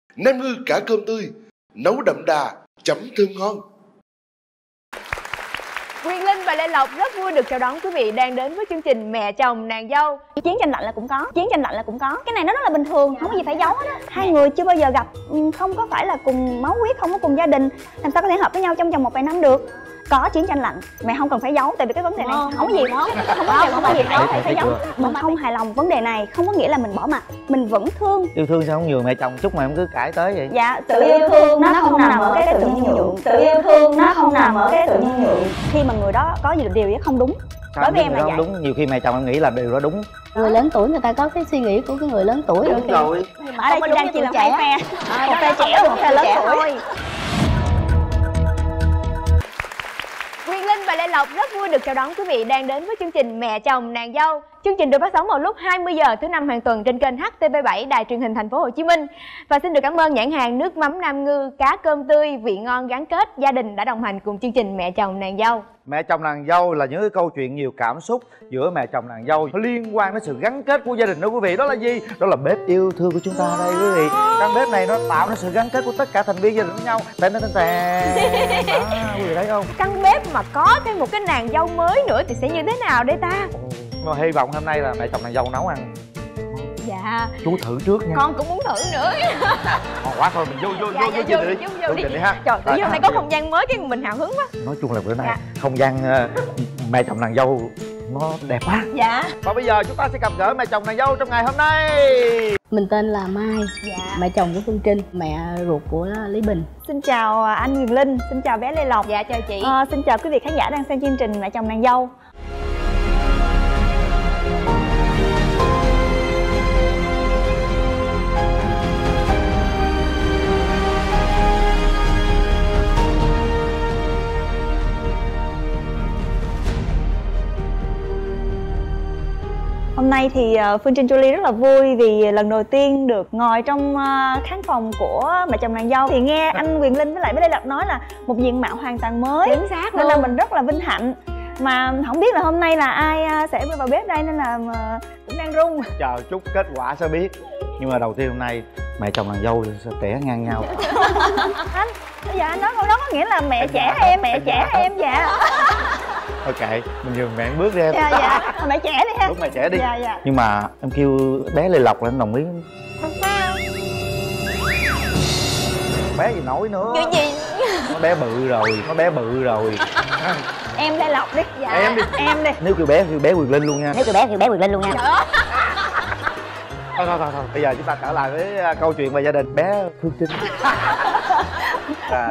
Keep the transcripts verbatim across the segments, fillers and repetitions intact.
Nam Ngư cá cơm tươi, nấu đậm đà, chấm thơm ngon. Quyền Linh và Lê Lộc rất vui được chào đón quý vị đang đến với chương trình Mẹ Chồng Nàng Dâu. Chiến tranh lạnh là cũng có, chiến tranh lạnh là cũng có. Cái này nó rất là bình thường, không có gì phải giấu hết á. Hai người chưa bao giờ gặp, không có phải là cùng máu huyết, không có cùng gia đình, làm sao có thể hợp với nhau trong vòng một vài năm được. Có chiến tranh lạnh, mẹ không cần phải giấu, tại vì cái vấn đề này không, không có gì đó, không có gì, không có gì phải phải, phải giấu. Mình không hài lòng vấn đề này không có nghĩa là mình bỏ mặt, mình vẫn thương. Yêu thương sao không nhường mẹ chồng, chúc mà em cứ cãi tới vậy? Dạ, tự yêu thương nó không nằm ở cái tự nhân nhượng, tự yêu thương nó không nằm ở cái tự nhân nhượng. Khi mà người đó có gì điều gì không đúng, Sao đối với em là vậy. Đúng, nhiều khi mẹ chồng em nghĩ là điều đó đúng. Người lớn tuổi người ta có cái suy nghĩ của cái người lớn tuổi. Đúng rồi. Ở đây chị đang chia làm hai phe, một phe trẻ và một phe lớn tuổi. Quyền Linh và Lê Lộc rất vui được chào đón quý vị đang đến với chương trình Mẹ Chồng Nàng Dâu. Chương trình được phát sóng vào lúc hai mươi giờ thứ năm hàng tuần trên kênh H T V bảy Đài Truyền hình Thành phố Hồ Chí Minh. Và xin được cảm ơn nhãn hàng nước mắm Nam Ngư cá cơm tươi vị ngon gắn kết gia đình đã đồng hành cùng chương trình Mẹ Chồng Nàng Dâu. Mẹ chồng nàng dâu là những cái câu chuyện nhiều cảm xúc giữa mẹ chồng nàng dâu, nó liên quan đến sự gắn kết của gia đình đó quý vị. Đó là gì? Đó là bếp yêu thương của chúng ta đây quý vị. Căn bếp này nó tạo nên sự gắn kết của tất cả thành viên gia đình với nhau. Tên tên tên đó, quý vị thấy không? Căn bếp mà có thêm một cái nàng dâu mới nữa thì sẽ như thế nào đây ta? Mà hy vọng hôm nay là mẹ chồng nàng dâu nấu ăn. Dạ. Chú thử trước nha. Con cũng muốn thử nữa. Còn quá thôi mình vô vô dạ, vô dạ, vô vô, đi. vô, vô, vô đi. đi ha. Trời, tự nhiên hôm nay có không gian mới cái mình hào hứng quá. Nói chung là bữa nay dạ. không gian uh, mẹ chồng nàng dâu nó đẹp quá. Dạ. Và bây giờ chúng ta sẽ gặp gỡ mẹ chồng nàng dâu trong ngày hôm nay. Mình tên là Mai, dạ. mẹ chồng của Phương Trinh, mẹ ruột của Lý Bình. Xin chào anh Quyền Linh, xin chào bé Lê Lộc. Dạ chào chị. À, xin chào quý vị khán giả đang xem chương trình Mẹ Chồng Nàng Dâu. Hôm nay thì Phương Trinh Julie rất là vui vì lần đầu tiên được ngồi trong khán phòng của Mẹ Chồng Nàng Dâu. Thì nghe anh Quyền Linh với lại bé Lê Lộc nói là một diện mạo hoàn toàn mới. Chính xác nên luôn. là mình rất là vinh hạnh. Mà không biết là hôm nay là ai sẽ vào bếp đây nên là cũng đang run. Chờ chút kết quả sẽ biết. Nhưng mà đầu tiên hôm nay mẹ chồng nàng dâu sẽ tẻ ngang nhau. Anh, bây giờ anh nói câu đó có nghĩa là mẹ trẻ em, mẹ trẻ em dạ. Thôi kệ, mình nhường mẹ bước đi em. Dạ dạ, mẹ trẻ đi ha. Đúng mẹ trẻ đi. Dạ dạ. Nhưng mà em kêu bé Lê Lộc là anh đồng ý. Sao? Bé gì nổi nữa. Cái gì? Nó bé bự rồi, nó bé bự rồi. Em Lê Lộc đi. Dạ. Em đi. Em đi. Nếu kêu bé kêu bé Quyền Linh luôn nha. Nếu kêu bé kêu bé Quyền Linh luôn nha. Thôi thôi thôi, thôi. Bây giờ chúng ta trở lại với câu chuyện về gia đình bé Phương Trinh. À,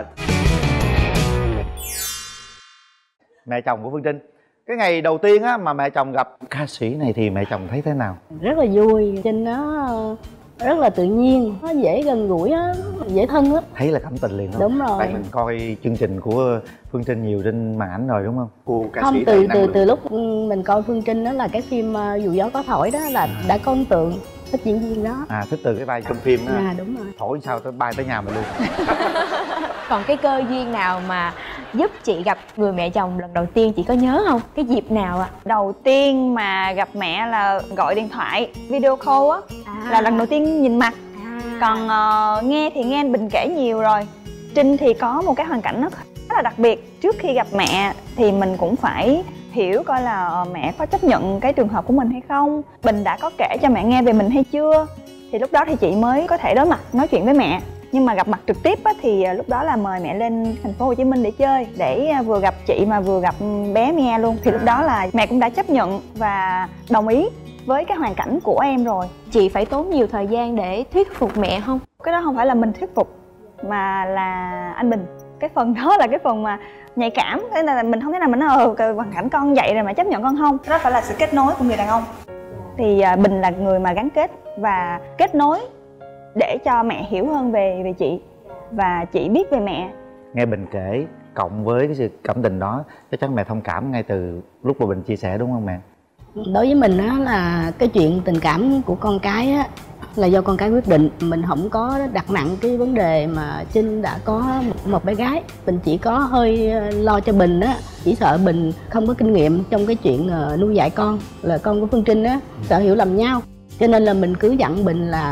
mẹ chồng của Phương Trinh. Cái ngày đầu tiên á mà mẹ chồng gặp ca sĩ này thì mẹ chồng thấy thế nào? Rất là vui, Trinh nó rất là tự nhiên, nó dễ gần gũi á, dễ thân á. Thấy là cảm tình liền không? Đúng rồi. Tại mình coi chương trình của Phương Trinh nhiều trên màn ảnh rồi đúng không? Cô ca Không, sĩ từ từ từ lúc mình coi Phương Trinh đó là cái phim uh, Dù Gió Có Thổi đó là đã có ấn tượng thích diễn viên đó. À, thích từ cái vai trong phim đó. À đúng rồi. Thổi sao tới bay tới nhà mình luôn. Còn cái cơ duyên nào mà giúp chị gặp người mẹ chồng lần đầu tiên chị có nhớ không? Cái dịp nào ạ? À? Đầu tiên mà gặp mẹ là gọi điện thoại video call á, À. là lần đầu tiên nhìn mặt. À. Còn uh, nghe thì nghe anh Bình kể nhiều rồi. Trinh thì có một cái hoàn cảnh nó khá là đặc biệt. Trước khi gặp mẹ thì mình cũng phải hiểu coi là uh, mẹ có chấp nhận cái trường hợp của mình hay không. Bình đã có kể cho mẹ nghe về mình hay chưa. Thì lúc đó thì chị mới có thể đối mặt nói chuyện với mẹ. Nhưng mà gặp mặt trực tiếp á, thì lúc đó là mời mẹ lên thành phố Hồ Chí Minh để chơi, để vừa gặp chị mà vừa gặp bé Mia luôn. Thì lúc đó là mẹ cũng đã chấp nhận và đồng ý với cái hoàn cảnh của em rồi. Chị phải tốn nhiều thời gian để thuyết phục mẹ không? Cái đó không phải là mình thuyết phục mà là anh Bình. Cái phần đó là cái phần mà nhạy cảm, thế là mình không thể nào mình nói ờ hoàn cảnh con vậy rồi mà chấp nhận con không. Đó phải là sự kết nối của người đàn ông. Thì Bình là người mà gắn kết và kết nối để cho mẹ hiểu hơn về về chị và chị biết về mẹ. Nghe Bình kể cộng với cái sự cảm tình đó chắc chắn mẹ thông cảm ngay từ lúc mà Bình chia sẻ đúng không mẹ? Đối với mình á là cái chuyện tình cảm của con cái á là do con cái quyết định. Mình không có đặt nặng cái vấn đề mà Trinh đã có một, một bé gái. Mình chỉ có hơi lo cho Bình á, chỉ sợ Bình không có kinh nghiệm trong cái chuyện nuôi dạy con, là con của Phương Trinh á, sợ hiểu lầm nhau. Cho nên là mình cứ dặn Bình là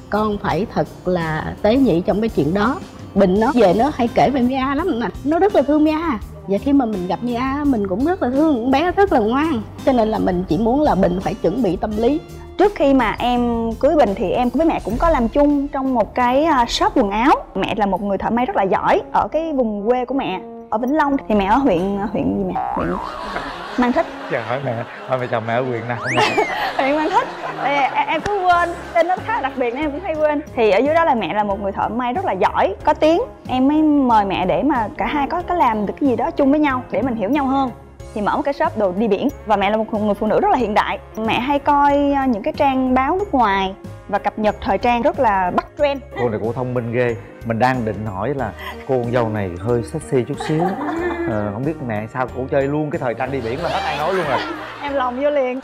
con phải thật là tế nhị trong cái chuyện đó. Bình nó về nó hay kể về Mia lắm, mà nó rất là thương Mia. Và khi mà mình gặp Mia mình cũng rất là thương, con bé rất là ngoan. Cho nên là mình chỉ muốn là Bình phải chuẩn bị tâm lý. Trước khi mà em cưới Bình thì em với mẹ cũng có làm chung trong một cái shop quần áo. Mẹ là một người thợ may rất là giỏi ở cái vùng quê của mẹ ở Vĩnh Long, thì mẹ ở huyện huyện gì mẹ huyện Mang Thích. Chờ hỏi mẹ, hỏi mẹ chồng mẹ ở huyện nào? Huyện Mang Thích. Em, em cứ quên tên nó khá đặc biệt nên em cũng hay quên. Thì ở dưới đó là mẹ là một người thợ may rất là giỏi, có tiếng. Em mới mời mẹ để mà cả hai có có làm được cái gì đó chung với nhau để mình hiểu nhau hơn. Thì mở một cái shop đồ đi biển. Và mẹ là một người phụ nữ rất là hiện đại. Mẹ hay coi những cái trang báo nước ngoài và cập nhật thời trang rất là bắt trend. Cô này cũng thông minh ghê. Mình đang định hỏi là cô con dâu này hơi sexy chút xíu, ờ, không biết mẹ sao cổ chơi luôn cái thời trang đi biển là hết ai nói luôn rồi. Em lòng vô liền.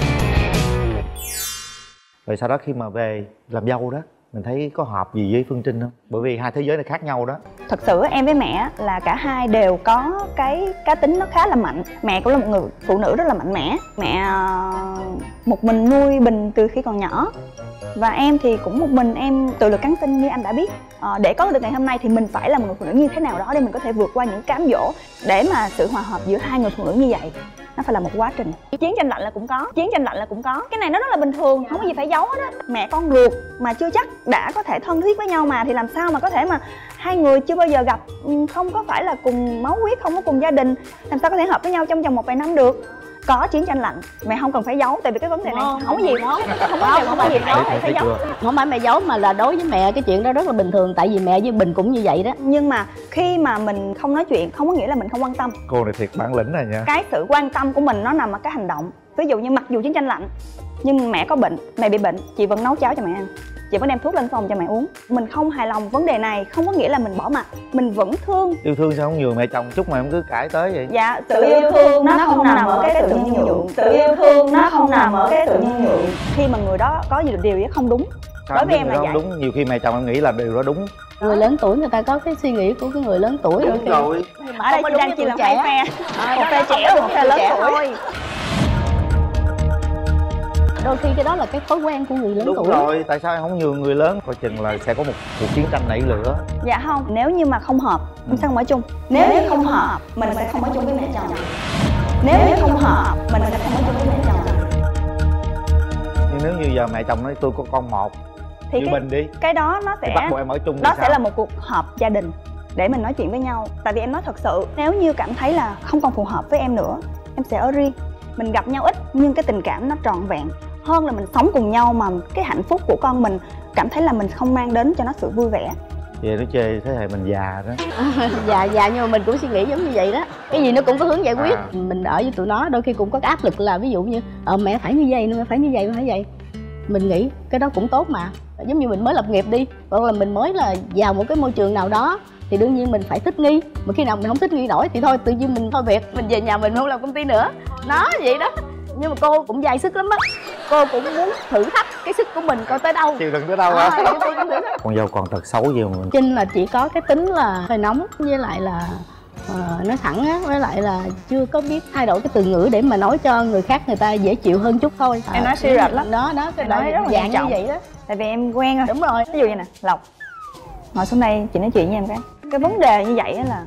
Rồi sau đó khi mà về làm dâu đó, mình thấy có hợp gì với Phương Trinh không? Bởi vì hai thế giới này khác nhau đó. Thật sự em với mẹ là cả hai đều có cái cá tính nó khá là mạnh. Mẹ cũng là một người phụ nữ rất là mạnh mẽ. Mẹ một mình nuôi Bình từ khi còn nhỏ. Và em thì cũng một mình em tự lực cắn sinh như anh đã biết. à, Để có được ngày hôm nay thì mình phải là một người phụ nữ như thế nào đó để mình có thể vượt qua những cám dỗ. Để mà sự hòa hợp giữa hai người phụ nữ như vậy nó phải là một quá trình. Chiến tranh lạnh là cũng có, chiến tranh lạnh là cũng có. Cái này nó rất là bình thường, không có gì phải giấu hết á. Mẹ con ruột mà chưa chắc đã có thể thân thiết với nhau mà, thì làm sao mà có thể mà hai người chưa bao giờ gặp, không có phải là cùng máu huyết, không có cùng gia đình, làm sao có thể hợp với nhau trong vòng một vài năm được. Có chiến tranh lạnh, mẹ không cần phải giấu, tại vì cái vấn đề này không, không có gì đó, không có gì, không có gì đó phải, phải giấu. Không phải mẹ giấu, mà là đối với mẹ cái chuyện đó rất là bình thường, tại vì mẹ với Bình cũng như vậy đó. Nhưng mà khi mà mình không nói chuyện không có nghĩa là mình không quan tâm. Cô này thiệt bản lĩnh rồi nha. Cái sự quan tâm của mình nó nằm ở cái hành động. Ví dụ như mặc dù chiến tranh lạnh nhưng mẹ có bệnh, mẹ bị bệnh, chị vẫn nấu cháo cho mẹ ăn, chị vẫn đem thuốc lên phòng cho mẹ uống. Mình không hài lòng vấn đề này không có nghĩa là mình bỏ mặt, mình vẫn thương. Yêu thương sao không nhường mẹ chồng chút mà em cứ cãi tới vậy? Dạ, sự yêu thương nó không nằm ở cái tự nhân nhượng. Sự yêu thương nó không nằm ở cái tự nhân nhượng. Khi mà người đó có gì điều gì không đúng, Sao đối với em là không vậy. Đúng, nhiều khi mẹ chồng em nghĩ là điều đó đúng. Người lớn tuổi người ta có cái suy nghĩ của cái người lớn tuổi. Đúng rồi. Ở đây chị đang chỉ là hai phe, một phe trẻ và một phe lớn tuổi thôi. Đôi khi cái đó là cái thói quen của người lớn Đúng tuổi. Đúng rồi, tại sao em không nhường người lớn? Coi chừng là sẽ có một cuộc chiến tranh nảy lửa. Dạ không, nếu như mà không hợp, mình sẽ không ở chung. Nếu như không hợp, mình sẽ không ở chung với mẹ chồng. Nếu như không hợp, mình sẽ không ở chung với mẹ chồng. Nhưng nếu như giờ mẹ chồng nói tôi có con một, thì như cái, Bình đi, cái đó nó sẽ thì bắt buộc em ở chung. đó thì sẽ sao? là một cuộc họp gia đình để mình nói chuyện với nhau. Tại vì em nói thật sự, nếu như cảm thấy là không còn phù hợp với em nữa, em sẽ ở riêng. Mình gặp nhau ít nhưng cái tình cảm nó trọn vẹn hơn là mình sống cùng nhau mà cái hạnh phúc của con mình cảm thấy là mình không mang đến cho nó sự vui vẻ. Về nó chê thế hệ mình già đó. Dạ dạ, nhưng mà mình cũng suy nghĩ giống như vậy đó. Cái gì nó cũng có hướng giải quyết. À. Mình ở với tụi nó đôi khi cũng có cái áp lực là ví dụ như ờ, mẹ phải như vậy, mẹ phải như vậy, phải vậy. Mình nghĩ cái đó cũng tốt mà. Giống như mình mới lập nghiệp đi, hoặc là mình mới là vào một cái môi trường nào đó thì đương nhiên mình phải thích nghi. Mà khi nào mình không thích nghi nổi thì thôi, tự nhiên mình thôi việc, mình về nhà mình không làm công ty nữa. Nó vậy đó. Nhưng mà cô cũng dày sức lắm á. Cô cũng muốn thử thách cái sức của mình coi tới đâu. Chịu đựng tới đâu À, hả? cô cũng thử thách. Con dâu còn tật xấu gì mà mình... Trinh là chỉ có cái tính là hơi nóng, với lại là uh, nói thẳng á, với lại là chưa có biết thay đổi cái từ ngữ để mà nói cho người khác người ta dễ chịu hơn chút thôi. Em nói suy rệt lắm. Đó đó, cái Em đó nói rất là dạng nghiêm như trọng. vậy đó. Tại vì em quen rồi. Đúng rồi. Ví dụ như nè, Lộc ngồi xuống đây chị nói chuyện với em cái cái vấn đề như vậy là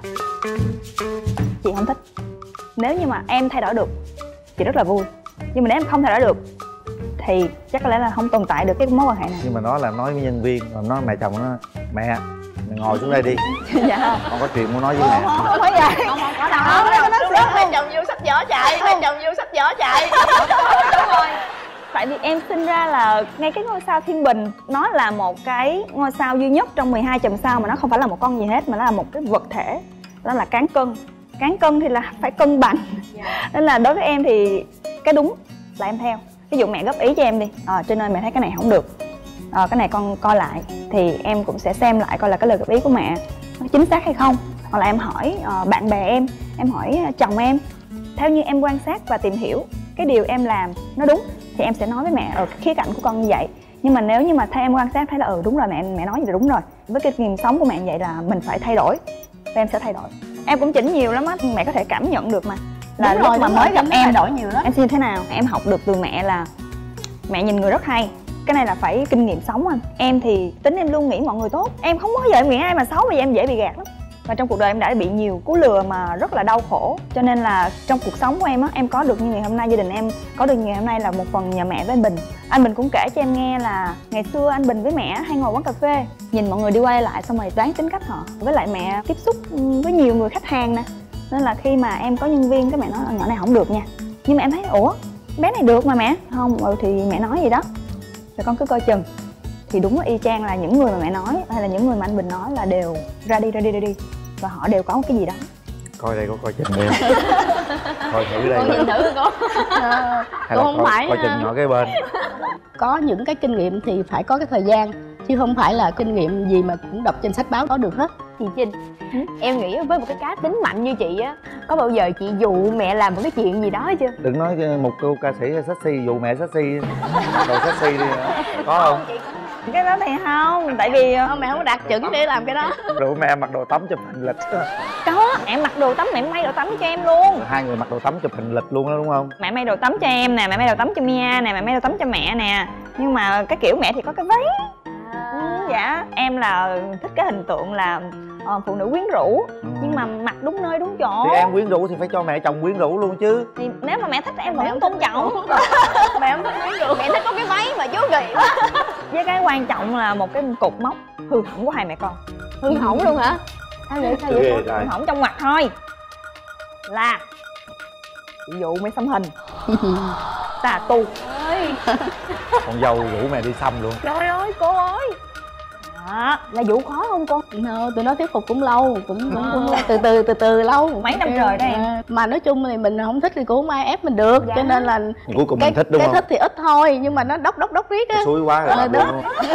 chị không thích. Nếu như mà em thay đổi được chị rất là vui, nhưng mà nếu em không thay đổi được thì chắc có lẽ là không tồn tại được cái mối quan hệ này. Nhưng mà nó là nói với nhân viên, mà nói mẹ chồng nó: mẹ, mẹ ngồi xuống đây đi. Dạ không. Con có chuyện muốn nói với mẹ. Không, không phải vậy. Không, không có đâu. Không, không, nó sẽ hai chồng vô sách vỏ chạy, hai chồng vô sách vỏ chạy. Đúng rồi. Tại vì em sinh ra là ngay cái ngôi sao Thiên Bình, nó là một cái ngôi sao duy nhất trong mười hai chòm sao mà nó không phải là một con gì hết, mà nó là một cái vật thể, đó là cán cân. Cán cân thì là phải cân bằng. Nên là đối với em thì cái đúng là em theo. Ví dụ mẹ góp ý cho em đi, à, Trinh ơi mẹ thấy cái này không được, à, cái này con coi lại, thì em cũng sẽ xem lại coi là cái lời góp ý của mẹ nó chính xác hay không. Hoặc là em hỏi uh, bạn bè em, em hỏi uh, chồng em. Theo như em quan sát và tìm hiểu cái điều em làm nó đúng thì em sẽ nói với mẹ ở cái khía cạnh của con như vậy. Nhưng mà nếu như mà theo em quan sát thấy là ừ đúng rồi, mẹ mẹ nói gì là đúng rồi, với cái kinh nghiệm sống của mẹ như vậy là mình phải thay đổi, và em sẽ thay đổi. Em cũng chỉnh nhiều lắm á, mẹ có thể cảm nhận được mà. Là Đúng lúc rồi, mà đúng mới rồi, gặp em em thay đổi nhiều lắm. em xin thế nào, em học được từ mẹ là mẹ nhìn người rất hay, Cái này là phải kinh nghiệm sống anh. Em thì tính em luôn nghĩ mọi người tốt, em không bao giờ em nghĩ ai mà xấu, bây giờ em dễ bị gạt lắm. Và trong cuộc đời em đã bị nhiều cú lừa mà rất là đau khổ. Cho nên là trong cuộc sống của em á, em có được như ngày hôm nay, gia đình em có được như ngày hôm nay là một phần nhờ mẹ với anh Bình. Anh Bình cũng kể cho em nghe là ngày xưa anh Bình với mẹ hay ngồi quán cà phê, nhìn mọi người đi qua lại xong rồi đoán tính cách họ. Với lại mẹ tiếp xúc với nhiều người khách hàng nè, nên là khi mà em có nhân viên cái mẹ nói nhỏ này không được nha. Nhưng mà em thấy ủa bé này được mà mẹ. Không, ừ thì mẹ nói gì đó rồi con cứ coi chừng. Thì đúng là y chang là những người mà mẹ nói hay là những người mà anh Bình nói là đều ra đi ra đi ra đi và họ đều có một cái gì đó. Coi đây, có coi chừng đi. Coi thử đây. Con nhìn thử con. Hay là không coi, phải coi chừng nhỏ cái bên. Có những cái kinh nghiệm thì phải có cái thời gian, chứ không phải là kinh nghiệm gì mà cũng đọc trên sách báo có được hết. Chị Trinh, ừ? em nghĩ với một cái cá tính mạnh như chị á, có bao giờ chị dụ mẹ làm một cái chuyện gì đó chưa? Đừng nói một cô ca sĩ sexy dụ mẹ sexy, đồ sexy đi. Có không? Cái đó thì không, tại vì Không, mẹ không có đạt chuẩn để làm cái đó. Rủ mẹ mặc đồ tắm chụp hình lịch. có, em mặc đồ tắm, mẹ may đồ tắm cho em luôn. Hai người mặc đồ tắm chụp hình lịch luôn đó đúng không? Mẹ may đồ tắm cho em nè, mẹ may đồ tắm cho Mia nè, mẹ may đồ tắm cho mẹ nè. Nhưng mà cái kiểu mẹ thì có cái váy. Ừ, dạ, em là thích cái hình tượng là uh, phụ nữ quyến rũ, ừ. nhưng mà mặc đúng nơi đúng chỗ. Thì em quyến rũ thì phải cho mẹ chồng quyến rũ luôn chứ. Thì nếu mà mẹ thích em vẫn tôn trọng. Mẹ không thích quyến rũ, mẹ thích có cái váy mà chú Kỳ. Với cái quan trọng là một cái cục mốc hư hỏng của hai mẹ con. Hư hỏng luôn hả? Sao vậy? Sao vậy? Hư hỏng trong mặt thôi. Là ví dụ mày xăm hình. Tà tu. Con dâu rủ mẹ đi xăm luôn. Trời ơi cô ơi. Đó, là vụ khó không con? No, tụi nó thuyết phục cũng lâu, cũng cũng, cũng lâu. từ từ từ từ lâu mấy năm trời đó em. Mà nói chung thì mình không thích thì cũng không ai ép mình được, dạ. Cho nên là cuối cùng cái, mình thích đúng cái không? Thích thì ít thôi, nhưng mà nó đốc đốc đốc riết á. Xui quá rồi. Ờ, đó.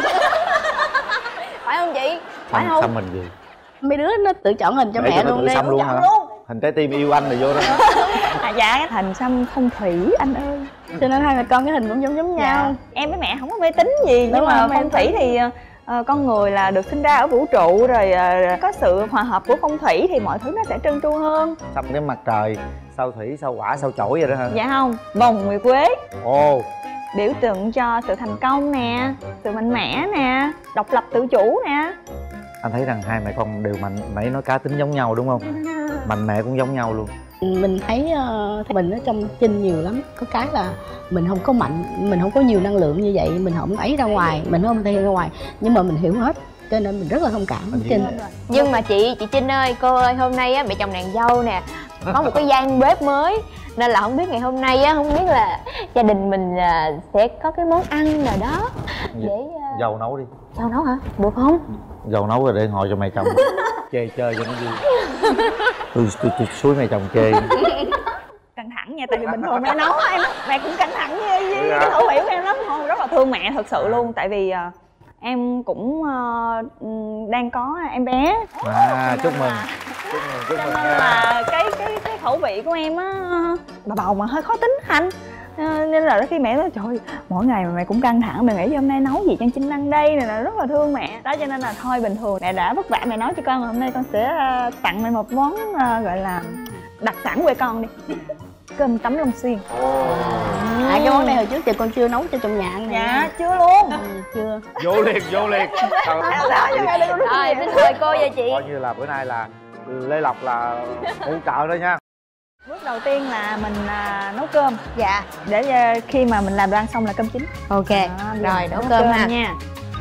Phải không chị? Phải không? Xăm mình gì? Mấy đứa nó tự chọn hình cho Để mẹ cho luôn đi. Xăm luôn hả? Luôn. Hình trái tim yêu anh rồi vô đó. À dạ, hình xăm phong thủy anh ơi. Cho nên hai mẹ con cái hình cũng giống giống nhau. Dạ. Em với mẹ không có mê tín gì, Đúng nhưng mà rồi, phong thủy thì uh, con người là được sinh ra ở vũ trụ rồi, uh, có sự hòa hợp của phong thủy thì mọi thứ nó sẽ trơn tru hơn. Xăm cái mặt trời, sao thủy, sao quả, sao chổi vậy đó hả? Dạ không, vòng nguyệt quế. Ồ. Biểu tượng cho sự thành công nè, sự mạnh mẽ nè, độc lập tự chủ nè. Anh thấy rằng hai mẹ con đều mạnh, nãy nói cá tính giống nhau đúng không? Mạnh mẹ cũng giống nhau luôn. Mình thấy uh, mình ở trong Trinh nhiều lắm. Có cái là mình không có mạnh, mình không có nhiều năng lượng như vậy, mình không ấy ra ngoài, mình không thể hiện ra ngoài, nhưng mà mình hiểu hết, cho nên mình rất là thông cảm với Trinh. Nhưng mà chị chị Trinh ơi, cô ơi, hôm nay á mẹ chồng nàng dâu nè có một cái gian bếp mới, nên là không biết ngày hôm nay á, không biết là gia đình mình uh, sẽ có cái món ăn nào đó để uh... Dâu nấu đi. Dâu nấu hả? Được không? Dâu nấu rồi để ngồi cho mẹ chồng chê chơi cho nó vui. Tôi tôi, tôi suối mẹ chồng chê. Căng thẳng nha, tại vì bình thường mẹ nấu em mẹ cũng căng thẳng với, với cái khẩu vị của em lắm. Không, rất là thương mẹ thật sự luôn, tại vì uh, em cũng uh, đang có em bé. À, chúc mừng. Chúc mừng, chúc mừng nha. Là cái cái cái khẩu vị của em á, bà bầu mà hơi khó tính anh. À, nên là khi mẹ nói trời mỗi ngày mà mẹ cũng căng thẳng, mẹ nghĩ hôm nay nấu gì cho Trinh ăn đây này, là rất là thương mẹ đó. Cho nên là thôi, bình thường mẹ đã vất vả mẹ nấu cho con, hôm nay con sẽ tặng mẹ một món uh, gọi là đặc sản quê con đi. Cơm tấm Long Xuyên. À, cái món này hồi trước giờ con chưa nấu cho trong nhà ăn này. Dạ chưa luôn. Ừ, chưa. Vô liền, vô liền. Rồi, xin mời cô và chị. Coi như là bữa nay là Lê Lộc là hỗ trợ thôi nha. Bước đầu tiên là mình à, nấu cơm. Dạ. Để à, khi mà mình làm đồ ăn xong là cơm chính. Ok. À, rồi nấu cơm, cơm ha nha.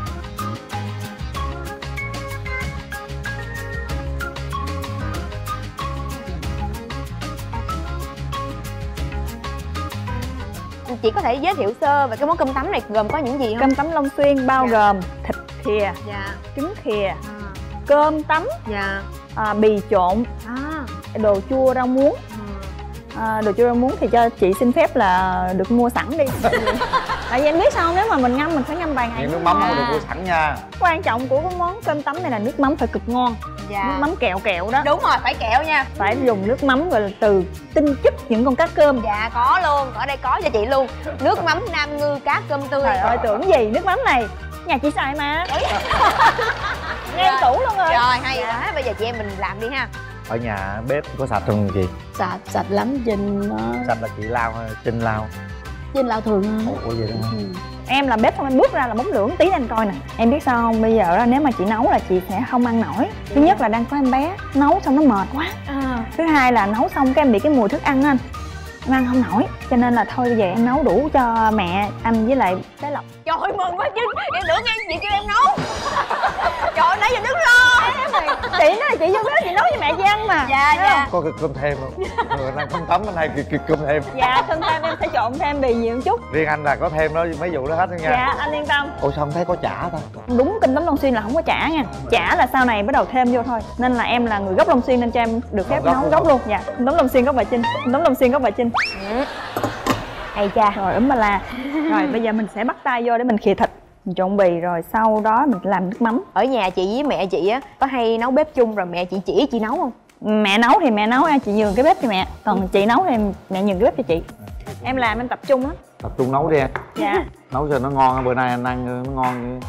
Chị có thể giới thiệu sơ về cái món cơm tấm này gồm có những gì không? Cơm tấm Long Xuyên bao dạ. gồm thịt khìa, dạ. trứng khìa, à. cơm tấm, dạ. à, bì trộn, à. đồ chua rau muống. À, đồ chua rau muống thì cho chị xin phép là được mua sẵn đi. Tại vì em biết sao, nếu mà mình ngâm mình phải ngâm vài ngày. Nước mắm không được mua sẵn nha. Quan trọng của cái món cơm tấm này là nước mắm phải cực ngon. Dạ. Nước mắm kẹo kẹo đó. Đúng rồi, phải kẹo nha. Phải dùng nước mắm gọi là từ tinh chất những con cá cơm. Dạ có luôn, ở đây có cho chị luôn. Nước mắm Nam Ngư cá cơm tươi. Trời ơi, tưởng gì nước mắm này nhà chị xài mà. Ngay tủ luôn rồi. Rồi hay quá, dạ. Bây giờ chị em mình làm đi ha. Ở nhà bếp có sạch không chị? Sạch, sạch lắm. Trinh nó... Sạch là chị lau hay Trinh lau? Trinh lau thường thôi. Ủa vậy đó hả? Ừ. Em là bếp xong em bước ra là bóng lửa tí lên coi nè. Em biết sao không, bây giờ nếu mà chị nấu là chị sẽ không ăn nổi. Thứ nhất là đang có em bé, nấu xong nó mệt quá. à. Thứ hai là nấu xong cái em bị cái mùi thức ăn á anh, em ăn không nổi. Cho nên là thôi bây giờ em nấu đủ cho mẹ anh với lại bé Lộc. Trời ơi, mừng quá chứ, em tưởng nghe chị kêu em nấu. Trời ơi, nãy giờ đứng lo. Chị nói là chị vô bếp chị nấu cho mẹ chị ăn mà. Dạ dạ. Có cơm thêm không? Người đang không tắm bên này kìa, cơm thêm. Dạ cơm thêm em sẽ trộn thêm bì nhiều một chút. Riêng anh là có thêm đó, mấy vụ đó hết nha. Dạ anh yên tâm. Ủa sao không thấy có chả ta? Đúng kinh tấm Long Xuyên là không có chả nha. Chả là sau này bắt đầu thêm vô thôi. Nên là em là người gốc Long Xuyên nên cho em được phép Gốc nấu luôn gốc không? luôn. Dạ tấm Long Xuyên gốc bà Trinh. Tấm Long Xuyên gốc bà Trinh. Ừ. Hay cha. Rồi ấm bà la. Rồi bây giờ mình sẽ bắt tay vô để mình khìa thịt, mình trộn bì, rồi sau đó mình làm nước mắm. Ở nhà chị với mẹ chị á có hay nấu bếp chung rồi mẹ chị chỉ chị nấu không? Mẹ nấu thì mẹ nấu, chị nhường cái bếp cho mẹ. Còn chị nấu thì mẹ nhường cái bếp cho chị. Em làm em tập trung lắm. Tập trung nấu đi em. Dạ. Nấu cho nó ngon, bữa nay anh ăn nó ngon.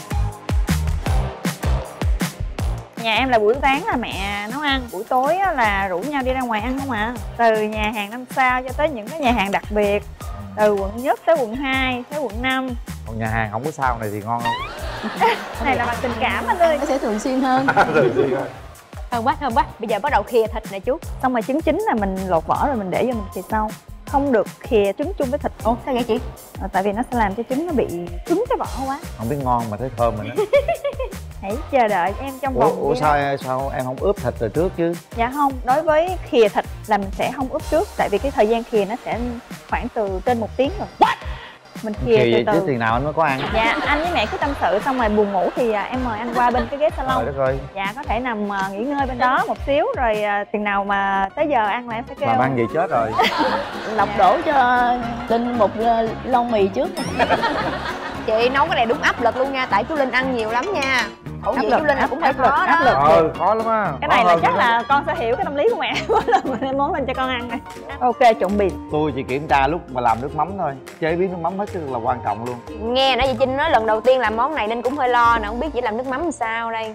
Nhà em là buổi sáng là mẹ nấu ăn, buổi tối là rủ nhau đi ra ngoài ăn không à. Từ nhà hàng năm sao cho tới những cái nhà hàng đặc biệt, từ quận nhất tới quận hai tới quận năm. Còn nhà hàng không có sao này thì ngon không? Cái này là bằng tình cảm anh ơi. Nó sẽ thường xuyên hơn. Thơm quá, thơm quá. Bây giờ bắt đầu khìa thịt nè chú. Xong rồi trứng chín là mình lột vỏ rồi mình để vô mình khìa sau. Không được khìa trứng chung với thịt. Ồ, sao vậy chị? À, tại vì nó sẽ làm cho trứng nó bị cứng cái vỏ quá. Không biết ngon mà thấy thơm rồi đó. Hãy chờ đợi em trong Ủa, vòng ủa sao sao em không ướp thịt rồi trước chứ? Dạ không, đối với khìa thịt là mình sẽ không ướp trước. Tại vì cái thời gian khìa nó sẽ khoảng từ trên một tiếng rồi. Mình khìa Kỳ vậy từ chứ từ. thì nào anh mới có ăn? Dạ, anh với mẹ cứ tâm sự xong rồi buồn ngủ thì à, em mời anh qua bên cái ghế salon. Trời đất ơi. Dạ, có thể nằm à, nghỉ ngơi bên đó một xíu rồi à, chừng nào mà tới giờ ăn là em sẽ kêu. Mà mang gì chết rồi. Lọc đổ cho Linh một uh, lon mì trước. Chị nấu cái này đúng áp lực luôn nha, tại chú Linh ăn nhiều lắm nha. Khẩu vị chú Linh là cũng hơi áp lực, khó áp đó. lực. Ờ, khó lắm á. Cái Khó này là hơn chắc nữa. là con sẽ hiểu cái tâm lý của mẹ mỗi lần mà em món lên cho con ăn này. Ok, trộn bì. Tôi chỉ kiểm tra lúc mà làm nước mắm thôi. Chế biến nước mắm hết sức là quan trọng luôn. Nghe nãy chị Trinh nói lần đầu tiên làm món này nên cũng hơi lo nè, không biết chỉ làm nước mắm làm sao đây.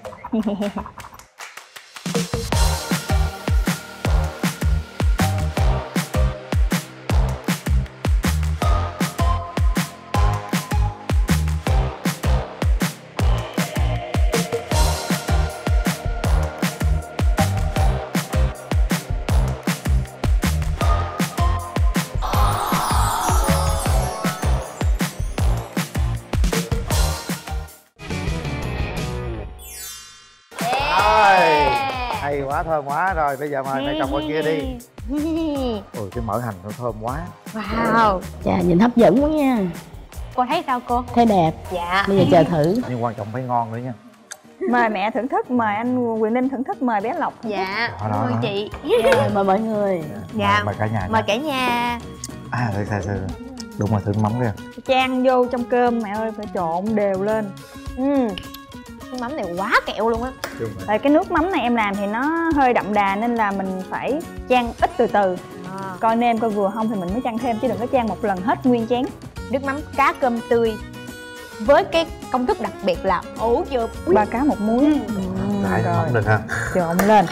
Hay quá, thơm quá. Rồi bây giờ mời mẹ chồng qua kia đi. Ôi cái mỡ hành nó thơm quá. Wow. Chà, nhìn hấp dẫn quá nha. Cô thấy sao cô? Thấy đẹp. Dạ. Bây giờ chờ thử. Nhưng quan trọng phải ngon nữa nha. Mời mẹ thưởng thức, mời anh Quyền Linh thưởng thức, mời bé Lộc. Dạ, Đó, đó, cảm ơn đó. chị. Rồi, mời mọi người. Dạ. Mời cả nhà. Mời cả nhà. À, thôi, thôi, thôi. Đúng rồi, thử mắm đi. Chan vô trong cơm mẹ ơi, phải trộn đều lên. Ừ. Nước mắm này quá kẹo luôn á. Tại cái nước mắm này em làm thì nó hơi đậm đà nên là mình phải chan ít từ từ. À. Coi nêm coi vừa không thì mình mới chan thêm, chứ đừng có chan một lần hết nguyên chén. Nước mắm cá cơm tươi với cái công thức đặc biệt là ủ chượp. Ba cá một muối. Ừ, Lại rồi mắm lên ha. trộn lên.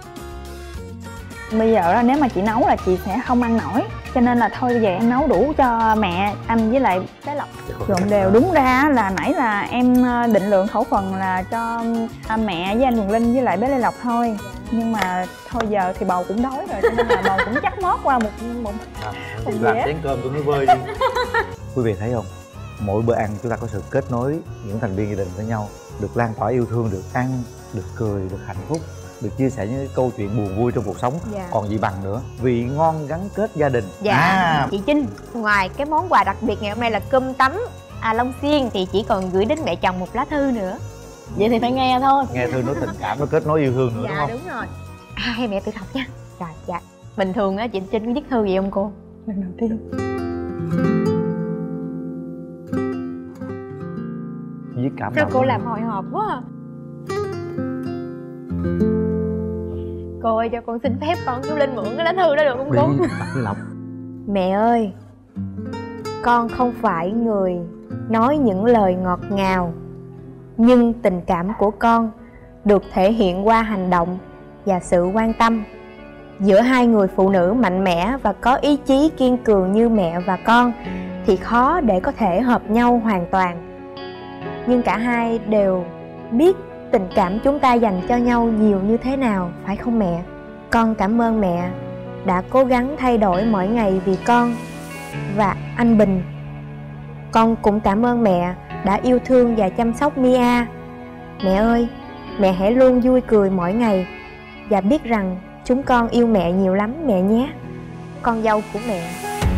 Bây giờ đó, nếu mà chị nấu là chị sẽ không ăn nổi. Cho nên là thôi bây giờ em nấu đủ cho mẹ, anh với lại bé Lộc. Trộn đều. Đúng ra là nãy là em định lượng khẩu phần là cho mẹ với anh Quyền Linh với lại bé Lê Lộc thôi. Nhưng mà thôi giờ thì bầu cũng đói rồi, cho nên là bầu cũng chắc mót qua một một, một Làm dĩa. chén cơm tôi mới vơi đi. Quý vị thấy không? Mỗi bữa ăn chúng ta có sự kết nối những thành viên gia đình với nhau, được lan tỏa yêu thương, được ăn, được cười, được hạnh phúc, được chia sẻ những cái câu chuyện buồn vui trong cuộc sống. Dạ. Còn gì bằng nữa. Vị ngon gắn kết gia đình. Dạ. À, Chị Trinh, ngoài cái món quà đặc biệt ngày hôm nay là cơm tấm à Long Xuyên thì chỉ còn gửi đến mẹ chồng một lá thư nữa. Vậy thì phải nghe thôi. nghe thư nói tình cảm, nó kết nối yêu thương nữa, đúng Dạ không? đúng rồi. À, hay mẹ tự đọc nha. Rồi, dạ. Bình thường á chị Trinh có viết thư gì không cô? Lần đầu tiên. Viết cảm Sao động cô quá. làm hồi hộp quá à. Cô ơi, cho con xin phép con chú Linh mượn cái lá thư đó được không cô? Đi, Bạch Lộc. Mẹ ơi, con không phải người nói những lời ngọt ngào, nhưng tình cảm của con được thể hiện qua hành động và sự quan tâm. Giữa hai người phụ nữ mạnh mẽ và có ý chí kiên cường như mẹ và con thì khó để có thể hợp nhau hoàn toàn. Nhưng cả hai đều biết tình cảm chúng ta dành cho nhau nhiều như thế nào, phải không mẹ? Con cảm ơn mẹ đã cố gắng thay đổi mỗi ngày vì con và anh Bình. Con cũng cảm ơn mẹ đã yêu thương và chăm sóc Mia. Mẹ ơi, mẹ hãy luôn vui cười mỗi ngày và biết rằng chúng con yêu mẹ nhiều lắm mẹ nhé. Con dâu của mẹ.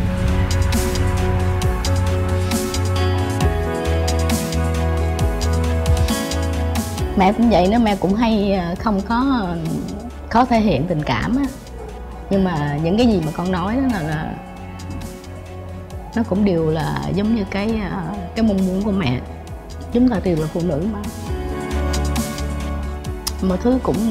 Mẹ cũng vậy nữa, mẹ cũng hay không có khó thể hiện tình cảm á. Nhưng mà những cái gì mà con nói đó là, là nó cũng đều là giống như cái cái mong muốn của mẹ. Chúng ta đều là phụ nữ mà, mọi thứ cũng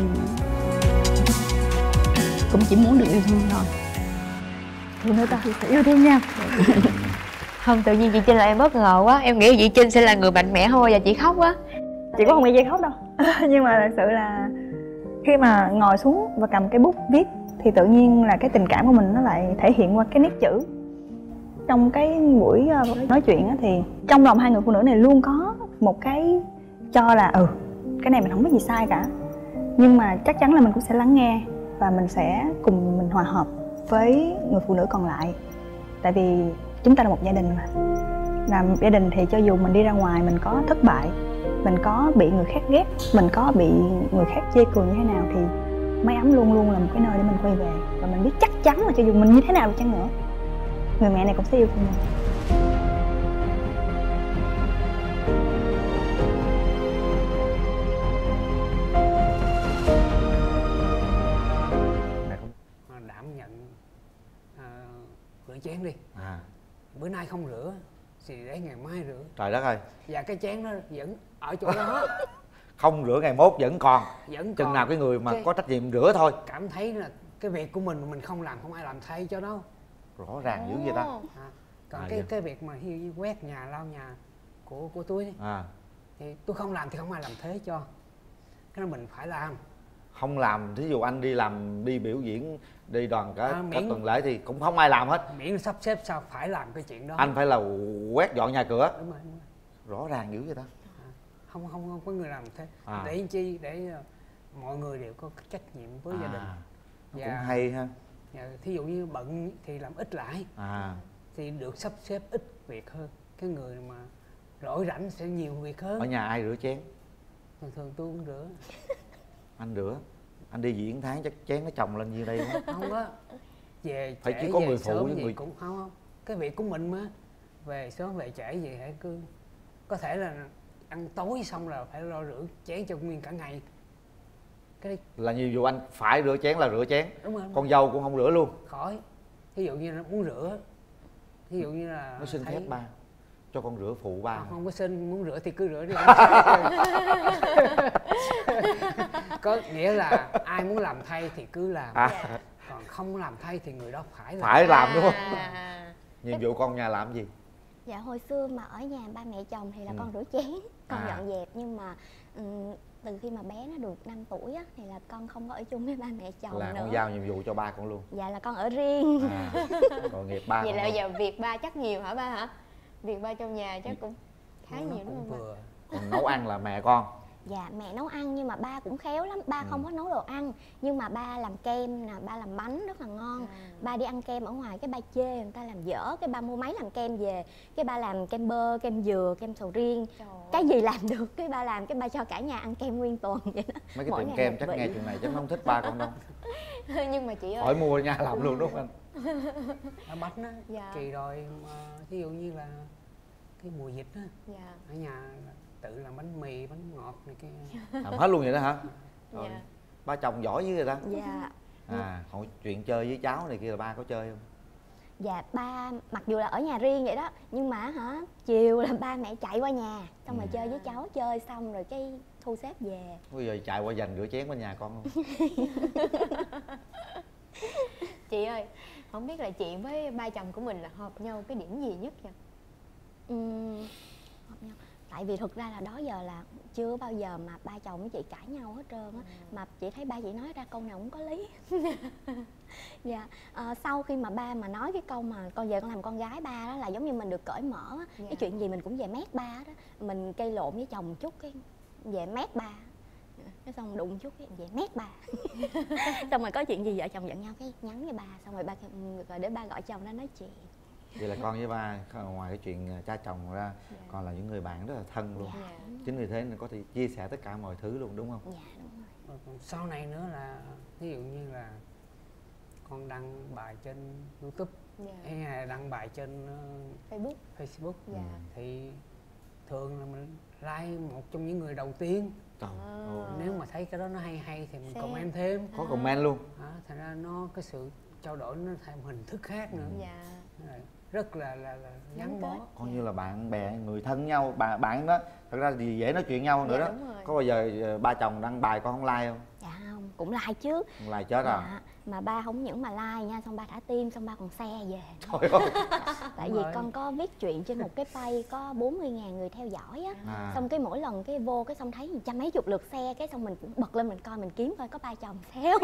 cũng chỉ muốn được yêu thương thôi. Phụ nữ ta phải yêu thương nhau. Không, tự nhiên chị Trinh là em bất ngờ quá. Em nghĩ chị Trinh sẽ là người mạnh mẽ thôi và chị khóc quá. Chị cũng không nghĩ chị khóc đâu. Nhưng mà thật sự là khi mà ngồi xuống và cầm cái bút viết thì tự nhiên là cái tình cảm của mình nó lại thể hiện qua cái nét chữ. Trong cái buổi nói chuyện á, thì trong lòng hai người phụ nữ này luôn có một cái cho là ừ, cái này mình không có gì sai cả. Nhưng mà chắc chắn là mình cũng sẽ lắng nghe và mình sẽ cùng mình hòa hợp với người phụ nữ còn lại. Tại vì chúng ta là một gia đình mà. Làm gia đình thì cho dù mình đi ra ngoài mình có thất bại, mình có bị người khác ghét, mình có bị người khác chê cười như thế nào thì mái ấm luôn luôn là một cái nơi để mình quay về. Và mình biết chắc chắn là cho dù mình như thế nào đi chăng nữa, người mẹ này cũng sẽ yêu thương mình. Đảm nhận à, rửa chén đi. À. Bữa nay không rửa thì để ngày mai rửa. Trời đất ơi. Và cái chén nó vẫn ở chỗ đó. Không rửa ngày mốt vẫn còn. Vẫn còn. Chừng nào cái người mà cái... có trách nhiệm rửa thôi. Cảm thấy là cái việc của mình mình không làm, không ai làm thay cho đâu. Rõ ràng dữ vậy ta. À, còn à, cái vậy. cái việc mà quét nhà, lau nhà của của tôi ấy, à. thì tôi không làm thì không ai làm thế cho. Cái đó mình phải làm. Không làm, thí dụ anh đi làm, đi biểu diễn, đi đoàn cả, à, cả tuần lễ thì cũng không ai làm hết. Miễn sắp xếp sao phải làm cái chuyện đó. Anh phải là quét dọn nhà cửa. Đúng rồi, đúng rồi. Rõ ràng dữ vậy ta. À, không, không không có người làm thế. À. Để chi để uh, mọi người đều có trách nhiệm với à, gia đình. Và cũng hay ha. Và, thí dụ như bận thì làm ít lại. À. Thì được sắp xếp ít việc hơn. Cái người mà rỗi rảnh sẽ nhiều việc hơn. Ở nhà ai rửa chén? Thường thường tôi cũng rửa. Anh rửa. Anh đi diễn tháng chắc chén nó chồng lên như đây không? Không á. Về phải chỉ có người phụ với người cũng không không. Cái việc của mình mà. Về sớm về trễ vậy hãy cứ có thể là ăn tối xong là phải lo rửa chén cho nguyên cả ngày. Cái là nhiều vụ anh phải rửa chén là rửa chén. Đúng rồi. Con dâu cũng không rửa luôn. Khỏi. Ví dụ như nó muốn rửa. Ví dụ như là nó xin thấy... phép ba cho con rửa phụ ba. À, không có xin, muốn rửa thì cứ rửa đi. Có nghĩa là ai muốn làm thay thì cứ làm. À. Còn không làm thay thì người đó phải làm. Phải làm đúng không? À. Nhiệm vụ con nhà làm gì? Dạ hồi xưa mà ở nhà ba mẹ chồng thì là ừ. con rửa chén, con à. dọn dẹp. Nhưng mà um, từ khi mà bé nó được năm tuổi á thì là con không có ở chung với ba mẹ chồng là nữa. Con giao nhiệm vụ cho ba con luôn. Dạ là con ở riêng. À. Còn nghiệp ba. Vậy là giờ việc ba chắc nhiều hả ba hả? Việc ba trong nhà chắc cũng khá nó nhiều đúng không vừa. Còn nấu ăn là mẹ con. Dạ mẹ nấu ăn nhưng mà ba cũng khéo lắm. Ba ừ. không có nấu đồ ăn. Nhưng mà ba làm kem nè, ba làm bánh rất là ngon. À. Ba đi ăn kem ở ngoài cái ba chê người ta làm dở. Cái ba mua máy làm kem về. Cái ba làm kem bơ, kem dừa, kem sầu riêng. Cái gì làm được cái ba làm. Cái ba cho cả nhà ăn kem nguyên tuần vậy đó. Mấy cái tiệm kem chắc vị. Nghe chuyện này chắc không thích ba con đâu. Nhưng mà chị ơi, hỏi mua nha làm luôn đúng không anh? Bánh á, dạ. Kỳ rồi thí dụ như là cái mùa dịch á, dạ. Ở nhà tự làm bánh mì, bánh ngọt này kia. Làm hết luôn vậy đó hả? Rồi. Dạ. Ba chồng giỏi với người ta. Dạ. À, còn chuyện chơi với cháu này kia là ba có chơi không? Dạ ba mặc dù là ở nhà riêng vậy đó nhưng mà hả chiều là ba mẹ chạy qua nhà xong rồi ừ. chơi với cháu, chơi xong rồi cái thu xếp về. Bây giờ chạy qua dành rửa chén bên nhà con không? Chị ơi, không biết là chị với ba chồng của mình là hợp nhau cái điểm gì nhất vậy? Uhm, hợp nhau tại vì thực ra là đó giờ là chưa bao giờ mà ba chồng với chị cãi nhau hết trơn á. Mà chị thấy ba chị nói ra câu nào cũng có lý. Dạ, à, sau khi mà ba mà nói cái câu mà con về con làm con gái ba đó là giống như mình được cởi mở á. Cái chuyện gì mình cũng về mét ba đó. Mình cây lộn với chồng chút cái về mét ba, cái xong đụng chút cái về mét ba. Xong rồi có chuyện gì vợ chồng giận nhau cái nhắn với ba, xong rồi ba rồi để ba gọi chồng ra nói chuyện. Vậy là con với ba ngoài cái chuyện cha chồng ra, dạ. còn là những người bạn rất là thân luôn. Dạ. Chính vì thế nên có thể chia sẻ tất cả mọi thứ luôn, đúng không? Dạ đúng rồi. Còn sau này nữa là ví dụ như là con đăng bài trên YouTube, dạ. hay là đăng bài trên uh, Facebook, Facebook dạ. thì thường là mình like một trong những người đầu tiên. À. Nếu mà thấy cái đó nó hay hay thì mình comment thêm. Có comment luôn. À, thành ra nó cái sự trao đổi nó theo hình thức khác nữa. Dạ. Rất là là, là gắn bó. Coi như là bạn bè, người thân nhau, bạn bạn đó. Thật ra thì dễ nói chuyện nhau hơn nữa. Dạ, đó. Có bao giờ ba chồng đăng bài con không like không? Dạ không, cũng like chứ. Like chết à? Dạ. Mà ba không những mà like nha, xong ba thả tim, xong ba còn share về. Trời ơi. Tại vì con có viết chuyện trên một cái page có bốn mươi ngàn người theo dõi á. À. Xong cái mỗi lần cái vô cái xong thấy trăm mấy chục lượt share, cái xong mình cũng bật lên mình coi, mình kiếm coi có ba chồng theo.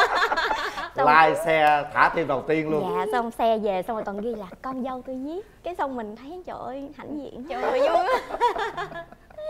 Like share thả tim đầu tiên luôn. Dạ, xong share về xong rồi còn ghi là con dâu tôi viết. Cái xong mình thấy trời ơi hãnh diện. Trời ơi vui quá.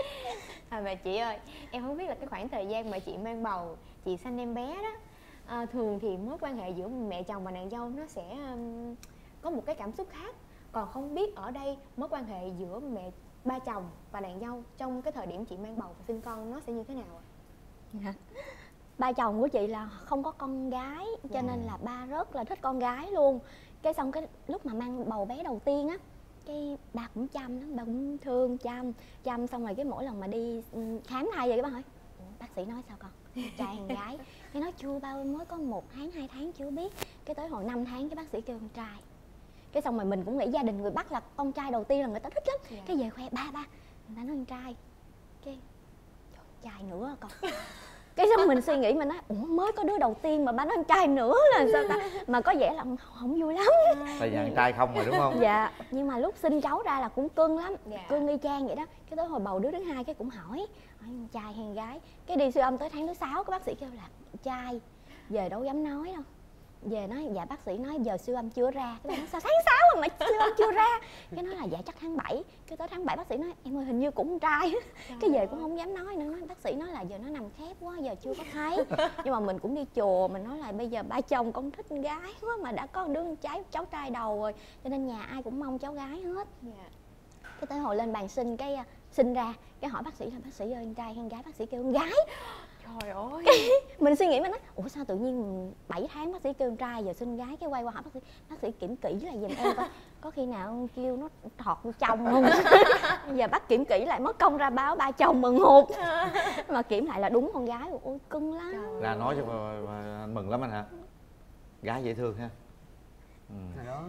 À, mà chị ơi, em không biết là cái khoảng thời gian mà chị mang bầu, chị sanh em bé đó, à, thường thì mối quan hệ giữa mẹ chồng và nàng dâu nó sẽ um, có một cái cảm xúc khác. Còn không biết ở đây mối quan hệ giữa mẹ ba chồng và nàng dâu trong cái thời điểm chị mang bầu và sinh con nó sẽ như thế nào ạ? Dạ. Ba chồng của chị là không có con gái, cho nên là ba rất là thích con gái luôn. Cái xong cái lúc mà mang bầu bé đầu tiên á, cái ba cũng chăm lắm, ba cũng thương chăm chăm xong rồi cái mỗi lần mà đi khám thai vậy các bạn hỏi bác sĩ nói sao con, trai hay gái? Cái nói chưa, ba mới có một tháng hai tháng chưa biết. Cái tới hồi năm tháng cái bác sĩ kêu con trai. Cái xong rồi mình cũng nghĩ gia đình người Bắc là con trai đầu tiên là người ta thích lắm. Yeah. Cái về khoe ba ba người ta nói con trai, cái trời, trai nữa con. Cái xong mình suy nghĩ mình nói ủa mới có đứa đầu tiên mà ba nói con trai nữa là sao ta, mà có vẻ là không, không vui lắm. Tại vì con trai không rồi đúng không? Dạ, nhưng mà lúc sinh cháu ra là cũng cưng lắm. Dạ. Cưng y chang vậy đó. Cái tới hồi bầu đứa thứ hai cái cũng hỏi con trai hay gái. Cái đi siêu âm tới tháng thứ sáu cái bác sĩ kêu là trai. Về đâu dám nói đâu. Về nói dạ bác sĩ nói giờ siêu âm chưa ra. Cái nói sao tháng sáu mà siêu âm chưa ra? Cái nói là dạ chắc tháng bảy. Cái tới tháng bảy bác sĩ nói em ơi hình như cũng trai. Cái về cũng không dám nói nữa. Nói, bác sĩ nói là giờ nó nằm khép quá giờ chưa có thấy. Nhưng mà mình cũng đi chùa mình nói là bây giờ ba chồng con thích gái quá mà đã có đứa cháu cháu trai đầu rồi, cho nên nhà ai cũng mong cháu gái hết. Yeah. Cái tới hồi lên bàn sinh cái sinh ra cái hỏi bác sĩ là bác sĩ ơi con trai hay con gái? Bác sĩ kêu con gái. Trời ơi. Cái, mình suy nghĩ mình nói ủa sao tự nhiên bảy tháng bác sĩ kêu con trai giờ sinh gái? Cái quay qua hỏi bác sĩ, bác sĩ kiểm kỹ lại giùm em coi có khi nào kêu nó thọt chồng không. Giờ bác kiểm kỹ lại mất công ra báo ba chồng mừng hụt. Mà kiểm lại là đúng con gái. Ôi cưng lắm. Ra nói cho anh mừng lắm anh hả? Gái dễ thương ha. Ừ. Hồi đó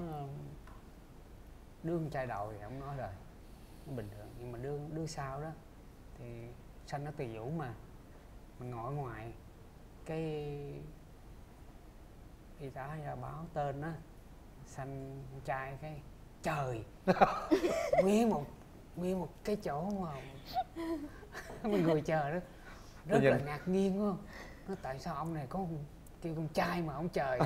đứa con trai đầu thì không nói rồi, nó bình thường, nhưng mà đứa đứa sau đó thì sanh nó tùy vũ mà mình ngồi ở ngoài cái y tá ra báo tên đó sanh con trai cái trời nguyên một nguyên một cái chỗ mà mình ngồi chờ đó rất là ngạc nhiên quá. Nó tại sao ông này có kêu con trai mà ông trời.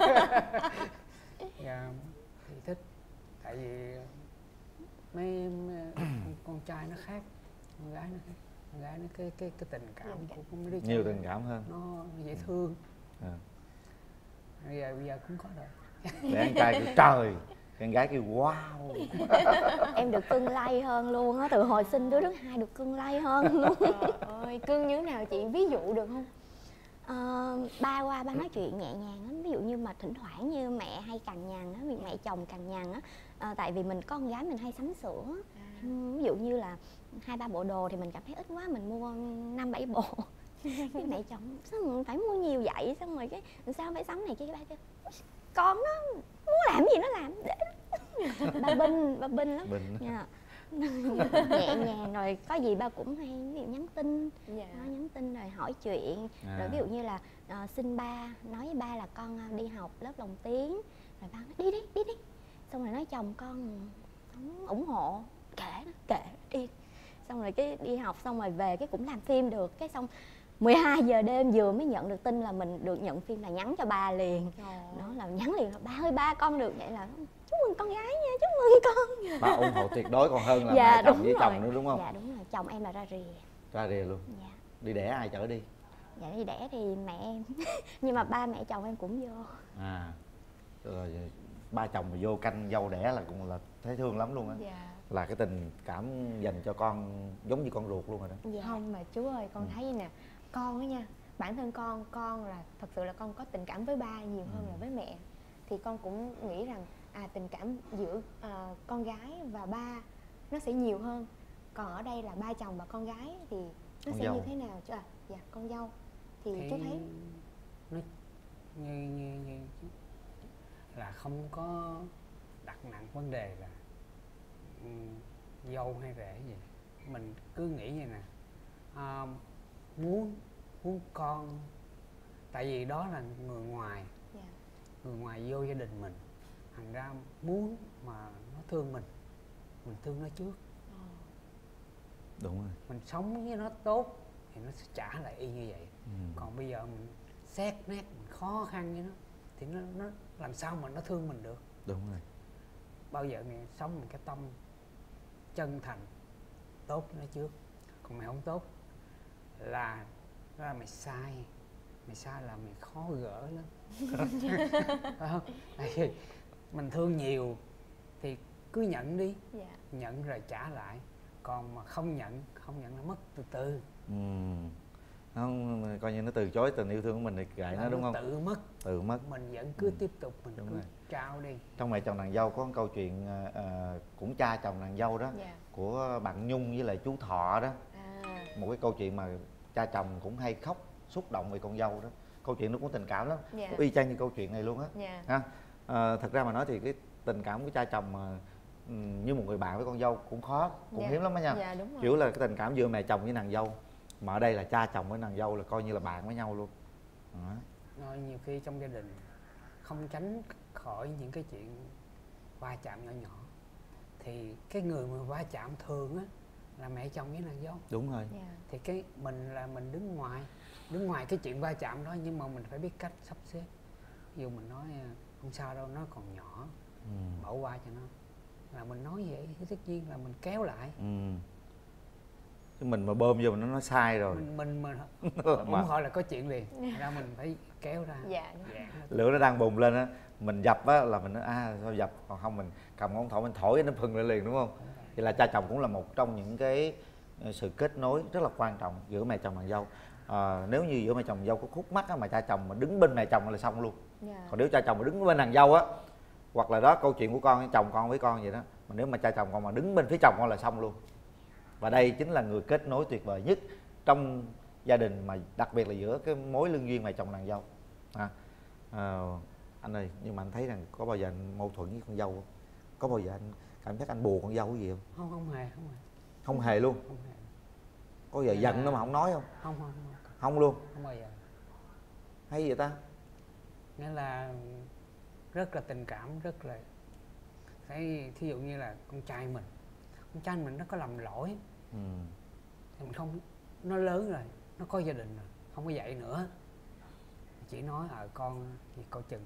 Dạ thì thích tại vì mấy, mấy con, con trai nó khác, con gái nó khác. Con gái nó cái cái cái tình cảm của mấy đứa nhiều tình cảm hơn, nó dễ thương. À. Bây giờ bây giờ cũng có rồi. Để anh trai kêu trời, con gái kêu wow. Em được cưng lay hơn luôn á, từ hồi sinh đứa thứ hai được cưng lay hơn luôn. Trời ơi, cưng như thế nào chị ví dụ được không? À, ba qua ba nói chuyện nhẹ nhàng lắm, ví dụ như mà thỉnh thoảng như mẹ hay cằn nhằn á, vì mẹ chồng cằn nhằn á, à, tại vì mình con gái mình hay sắm sửa, à. Ví dụ như là hai ba bộ đồ thì mình cảm thấy ít quá mình mua năm bảy bộ. Cái mẹ chồng sao mình phải mua nhiều vậy, xong rồi cái sao phải sắm này kia, cái ba kêu con nó muốn làm gì nó làm để ba binh ba binh lắm. Yeah. Nhẹ nhàng rồi có gì ba cũng hay ví dụ nhắn tin, yeah. Nó nhắn tin rồi hỏi chuyện, à. Rồi ví dụ như là uh, xin ba nói với ba là con uh, đi học lớp lồng tiếng, rồi ba nói đi đi đi đi, xong rồi nói chồng con không ủng hộ kệ nó kệ đi, xong rồi cái đi học xong rồi về cái cũng làm phim được, cái xong mười hai giờ đêm vừa mới nhận được tin là mình được nhận phim là nhắn cho ba liền. Đó là nhắn liền là ba ơi ba con được vậy là chúc mừng con gái nha, chúc mừng con. Ba ủng hộ tuyệt đối còn hơn là Dạ, mẹ chồng đúng với rồi. chồng nữa đúng không? Dạ đúng rồi, chồng em là ra rìa. Ra rìa luôn. Dạ. Đi đẻ ai chở đi? Dạ đi đẻ thì mẹ em. Nhưng mà ba mẹ chồng em cũng vô. À rồi ba chồng mà vô canh dâu đẻ là cũng là thấy thương lắm luôn á. Dạ. Là cái tình cảm dành cho con giống như con ruột luôn rồi đó. Dạ. Không mà chú ơi, con Ừ. thấy nè, con á nha, bản thân con con là thật sự là con có tình cảm với ba nhiều hơn Ừ. là với mẹ. Thì con cũng nghĩ rằng à tình cảm giữa à, con gái và ba nó sẽ nhiều hơn. Còn ở đây là ba chồng và con gái thì nó Con sẽ dâu. như thế nào chú à? Dạ con dâu thì Thì chú thấy nó như, như, như là không có đặt nặng vấn đề là um, dâu hay rể gì, mình cứ nghĩ như nè, à, muốn muốn con, tại vì đó là người ngoài, dạ. người ngoài vô gia đình mình, thành ra muốn mà nó thương mình mình thương nó trước, Ờ. Đúng rồi. mình sống với nó tốt thì nó sẽ trả lại y như vậy. Ừ. Còn bây giờ mình xét nét, mình khó khăn với nó thì nó nó làm sao mà nó thương mình được. Đúng rồi. Bao giờ mày sống một cái tâm chân thành tốt với nó trước, còn mày không tốt là là mày sai, mày sai là mày khó gỡ lắm. Phải không? Tại vì mình thương nhiều thì cứ nhận đi, Dạ. nhận rồi trả lại, còn mà không nhận không nhận nó mất từ từ. Ừ. Không, coi như nó từ chối tình yêu thương của mình thì kệ nó đúng không? Tự mất, Tự mất. mình vẫn cứ Ừ. tiếp tục mình Đúng cứ rồi. trao đi. Trong Mẹ chồng nàng dâu có một câu chuyện ờ, ờ, cũng cha chồng nàng dâu đó, Dạ. của bạn Nhung với lại chú Thọ đó. À. Một cái câu chuyện mà cha chồng cũng hay khóc xúc động về con dâu đó. Câu chuyện nó cũng tình cảm lắm. Dạ. Cũng y chang như câu chuyện này luôn á. Dạ. Ha. Ờ, thật ra mà nói thì cái tình cảm của cha chồng mà ừ, như một người bạn với con dâu cũng khó, cũng Dạ. hiếm lắm đó nha. Dạ đúng rồi. Kiểu là cái tình cảm giữa mẹ chồng với nàng dâu, mà ở đây là cha chồng với nàng dâu là coi như là bạn với nhau luôn. Đó. Rồi nhiều khi trong gia đình không tránh khỏi những cái chuyện va chạm nhỏ nhỏ, thì cái người mà va chạm thường á là mẹ chồng với nàng dâu. Đúng rồi. Dạ. Thì cái mình là mình đứng ngoài, đứng ngoài cái chuyện va chạm đó, nhưng mà mình phải biết cách sắp xếp. Ví dụ mình nói không sao đâu, nó còn nhỏ, Ừ. bỏ qua cho nó, là mình nói vậy thì tất nhiên là mình kéo lại. Ừ. Chứ mình mà bơm vô mình nó nói sai rồi. Mình mình mà Mà cũng gọi là có chuyện liền, thành ra mình phải kéo ra. Dạ. Giãn ra. lửa nó đang bùng lên á, mình dập á là mình nói à sao dập, còn không mình cầm ngón thổi mình thổi nó phừng lên liền đúng không? Thì là cha chồng cũng là một trong những cái sự kết nối rất là quan trọng giữa mẹ chồng nàng dâu. À, nếu như giữa mẹ chồng nàng dâu có khúc mắc á, mà cha chồng mà đứng bên mẹ chồng là xong luôn. Dạ. Còn nếu cha chồng mà đứng bên nàng dâu á, hoặc là đó câu chuyện của con chồng con với con vậy đó, mà nếu mà cha chồng con mà đứng bên phía chồng con là xong luôn. Và đây chính là người kết nối tuyệt vời nhất trong gia đình, mà đặc biệt là giữa cái mối lương duyên mẹ chồng nàng dâu. À, à, anh ơi, nhưng mà anh thấy rằng có bao giờ anh mâu thuẫn với con dâu không? Có bao giờ anh cảm giác anh buồn con dâu cái gì không? Không, không hề, không hề, Không hề luôn. không hề. Có bao giờ giận nó mà không nói không? Không, không, không, Không luôn. không bao giờ. Hay vậy ta? Nghĩa là rất là tình cảm, rất là thấy, thí dụ như là con trai mình con trai mình nó có lầm lỗi Ừ. thì mình không, nó lớn rồi, nó có gia đình rồi, không có dạy nữa, chỉ nói ở con thì coi chừng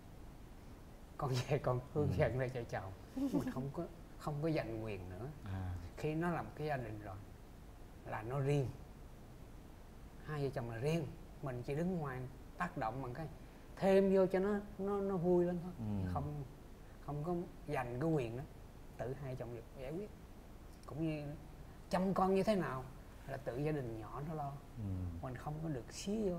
con về con hướng Ừ. dẫn lại cho chồng, mình không có không có giành quyền nữa. À. Khi nó làm cái gia đình rồi là nó riêng, hai vợ chồng là riêng, mình chỉ đứng ngoài tác động bằng cái thêm vô cho nó nó nó vui lên thôi. Ừ. không không có giành cái quyền đó, tự hai chồng việc giải quyết. Cũng như chăm con như thế nào là tự gia đình nhỏ nó lo, Ừ. mình không có được xí vô.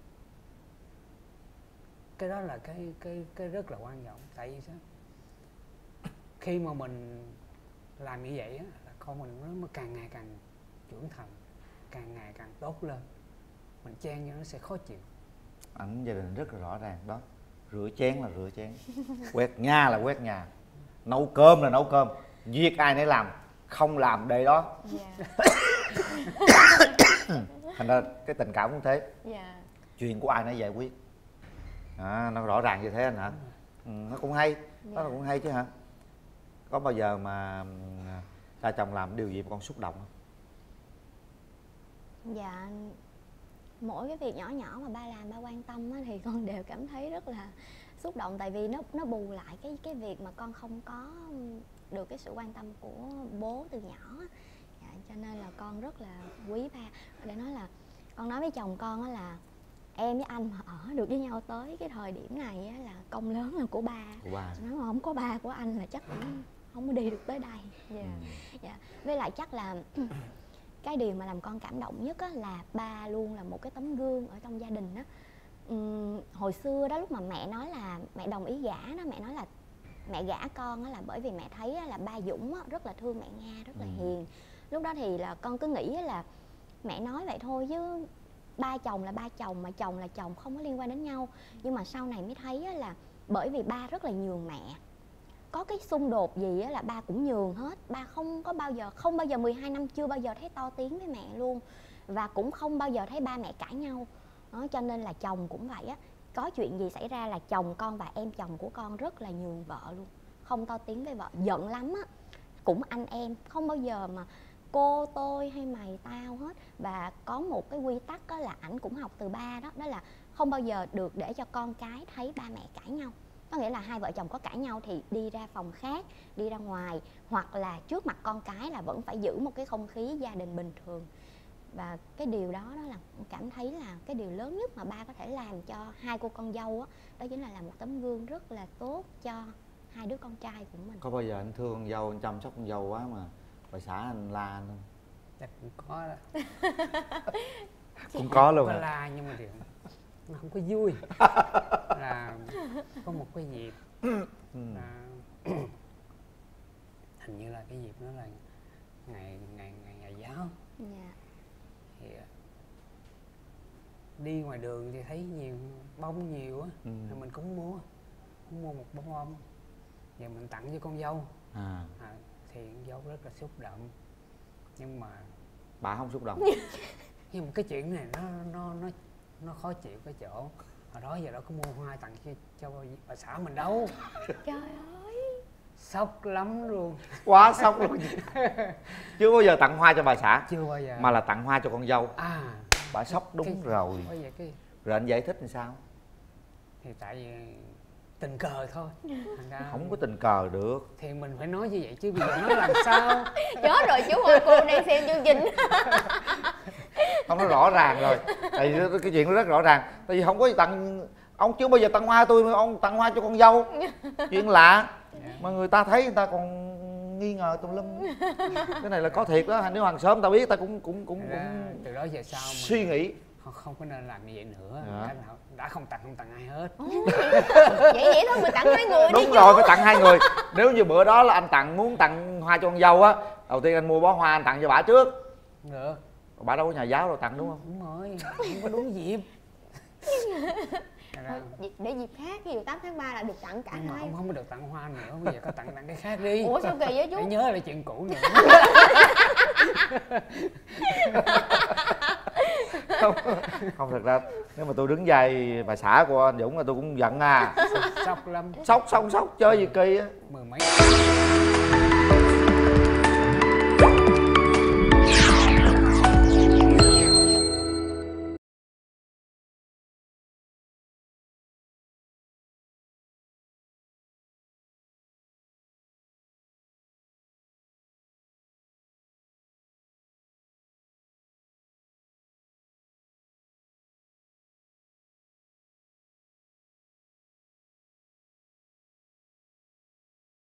Cái đó là cái cái cái rất là quan trọng. Tại vì sao? Khi mà mình làm như vậy á, là con mình nó mới càng ngày càng trưởng thành, càng ngày càng tốt lên. Mình chen cho nó sẽ khó chịu. Ảnh gia đình rất là rõ ràng đó. Rửa chén là rửa chén, quét nhà là quét nhà, nấu cơm là nấu cơm, việc ai nấy làm, không làm để đó. Dạ. Thành ra cái tình cảm cũng thế, Dạ. chuyện của ai nấy giải quyết. À, nó rõ ràng như thế anh hả? Ừ, nó cũng hay, nó cũng hay chứ hả? Có bao giờ mà cha chồng làm điều gì mà con xúc động không? Dạ, mỗi cái việc nhỏ nhỏ mà ba làm, ba quan tâm á, thì con đều cảm thấy rất là xúc động. Tại vì nó nó bù lại cái cái việc mà con không có được cái sự quan tâm của bố từ nhỏ á. Dạ, cho nên là con rất là quý ba. Để nói là con nói với chồng con á là em với anh mà ở được với nhau tới cái thời điểm này á, là công lớn là của ba. Của ba. Nếu mà không có ba của anh là chắc cũng không có đi được tới đây. Dạ. Ừ. Dạ. Với lại chắc là cái điều mà làm con cảm động nhất á, là ba luôn là một cái tấm gương ở trong gia đình á. Uhm, hồi xưa đó lúc mà mẹ nói là mẹ đồng ý gả đó, mẹ nói là mẹ gả con á, là bởi vì mẹ thấy á, là ba Dũng á, rất là thương mẹ Nga, rất là Ừ. hiền. Lúc đó thì là con cứ nghĩ là mẹ nói vậy thôi chứ ba chồng là ba chồng mà chồng là chồng, không có liên quan đến nhau. Nhưng mà sau này mới thấy á, là bởi vì ba rất là nhường mẹ, có cái xung đột gì á, là ba cũng nhường hết. Ba không có bao giờ, không bao giờ mười hai năm chưa bao giờ thấy to tiếng với mẹ luôn. Và cũng không bao giờ thấy ba mẹ cãi nhau đó, cho nên là chồng cũng vậy á. Có chuyện gì xảy ra là chồng con và em chồng của con rất là nhường vợ luôn, không to tiếng với vợ. Giận lắm á cũng anh em, không bao giờ mà cô tôi hay mày tao hết. Và có một cái quy tắc đó là ảnh cũng học từ ba đó, đó là không bao giờ được để cho con cái thấy ba mẹ cãi nhau. Có nghĩa là hai vợ chồng có cãi nhau thì đi ra phòng khác, đi ra ngoài, hoặc là trước mặt con cái là vẫn phải giữ một cái không khí gia đình bình thường. Và cái điều đó đó là cảm thấy là cái điều lớn nhất mà ba có thể làm cho hai cô con dâu á, đó, đó chính là làm một tấm gương rất là tốt cho hai đứa con trai của mình. Có bao giờ anh thương con dâu, anh chăm sóc con dâu quá mà bà xã anh la anh không? Chắc cũng có đó. Cũng có luôn Có hả? la nhưng mà điều nó không có vui. Là có một cái dịp là hình như là cái dịp đó là ngày ngày ngày nhà giáo. Dạ. Thì đi ngoài đường thì thấy nhiều bông nhiều á, Ừ. thì mình cũng mua cũng mua một bông bông và mình tặng cho con dâu. À, À, thì con dâu rất là xúc động, nhưng mà bà không xúc động. nhưng mà cái chuyện này nó nó nó nó khó chịu cái chỗ hồi đó giờ đâu có mua hoa tặng cho, cho bà xã mình đâu. Trời ơi, Sốc lắm luôn. Quá sốc luôn. Chưa bao giờ tặng hoa cho bà xã, Chưa bao giờ. mà là tặng hoa cho con dâu. À, Bà sốc đúng cái, rồi. Bây giờ cái Rồi anh giải thích làm sao? thì tại vì tình cờ thôi. Thành ra Không có tình cờ được. thì mình phải nói như vậy chứ bây giờ nói làm sao. Chết rồi chú ơi, cô đang xem chương trình. Không, nó rõ ràng rồi. Tại vì cái chuyện nó rất rõ ràng. Tại vì không có gì tặng. Ông chưa bao giờ tặng hoa tôi mà ông tặng hoa cho con dâu. Chuyện lạ. Mà người ta thấy người ta còn nghi ngờ tùm lum. Cái này là có thiệt đó. Nếu hàng xóm ta biết ta cũng cũng cũng, Thành ra cũng từ đó về sau mình suy nghĩ. không, không có nên làm như vậy nữa. Dạ. Đã, đã không tặng không tặng ai hết. Vậy vậy thôi mình tặng hai người đi Đúng chú. rồi, phải tặng hai người. Nếu như bữa đó là anh tặng muốn tặng hoa cho con dâu á, đầu tiên anh mua bó hoa anh tặng cho bà trước. Không được. Bà đâu có nhà giáo đâu tặng đúng không? Đúng rồi, không có đúng dịp. Thành ra- Thôi, để dịp khác, ví dụ tám tháng ba là được tặng cả nhưng mà hai. ông không có được tặng hoa nữa, bây giờ có tặng tặng cái khác đi. Ủa sao kỳ vậy chú? Phải nhớ lại chuyện cũ nữa. Không, không, thật ra nếu mà tôi đứng vai bà xã của anh Dũng là tôi cũng giận à. Sốc lắm. Sốc, sốc, sốc, chơi gì kỳ á. Mười mấy